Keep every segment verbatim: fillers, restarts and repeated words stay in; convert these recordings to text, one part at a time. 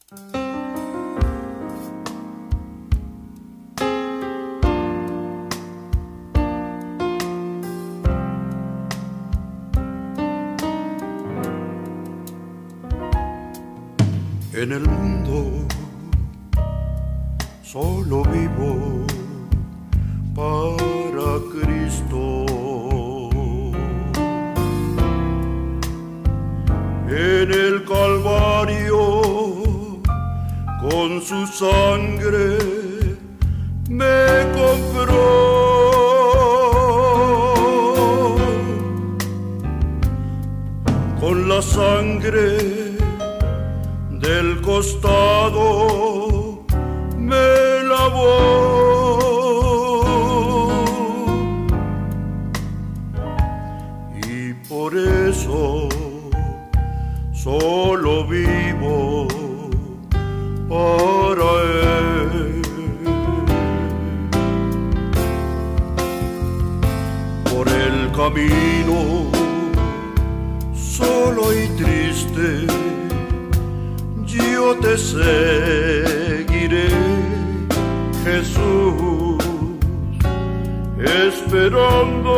En el mundo solo vivo para Cristo. En el Calvario con su sangre me compró. Con la sangre del costado me lavó. Y por eso solo vivo para Él. Por el camino solo y triste yo te seguiré, Jesús, esperando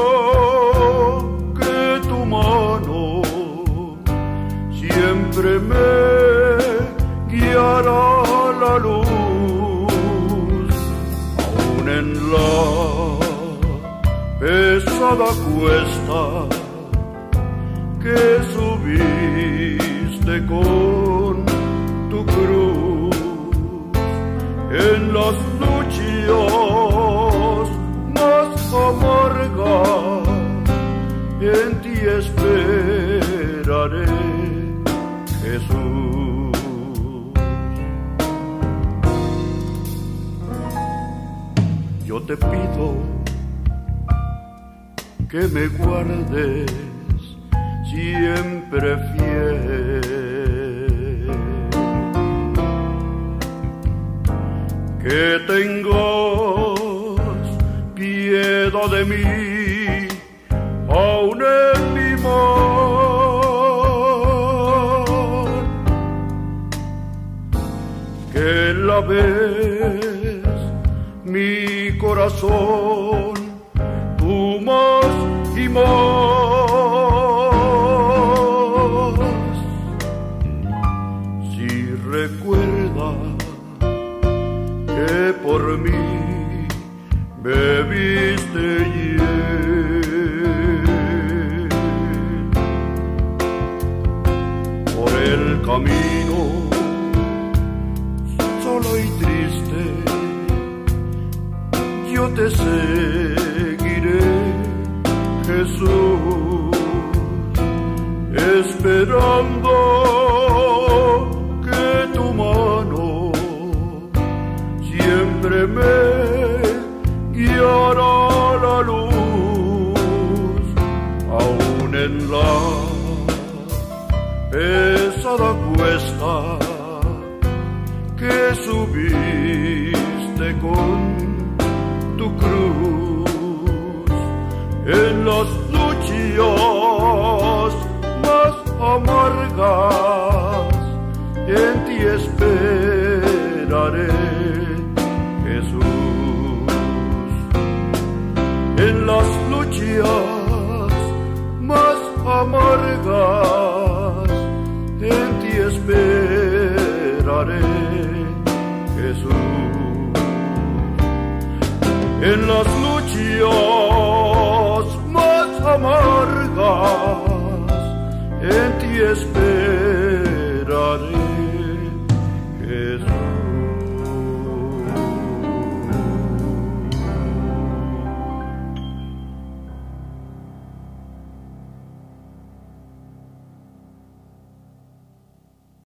que tu mano siempre me guiará la luz, aún en la pesada cuesta que subiste con tu cruz. En las luchas más amargas en ti esperaré, Jesús. Yo te pido que me guardes siempre fiel, que tengas piedad de mí, aún en mi mal, que laves mi corazón, tú más y más. Recuerda que por mí bebiste hiel. Por el camino solo y triste yo te seguiré, Jesús, esperando tu mano siempre me guiará la luz, aún en la pesada cuesta que subiste con tu cruz. En las luchas más amargas en ti esperaré, Jesús. En las luchas más amargas en ti esperaré, Jesús. En las luchas más amargas en ti esperaré,